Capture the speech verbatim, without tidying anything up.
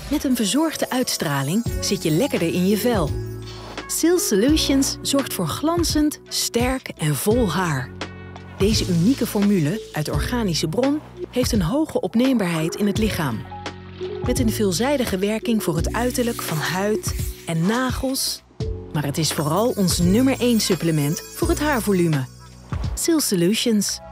Met een verzorgde uitstraling zit je lekkerder in je vel. Sil Solutions zorgt voor glanzend, sterk en vol haar. Deze unieke formule uit organische bron heeft een hoge opneembaarheid in het lichaam. Met een veelzijdige werking voor het uiterlijk van huid en nagels. Maar het is vooral ons nummer één supplement voor het haarvolume. Sil Solutions.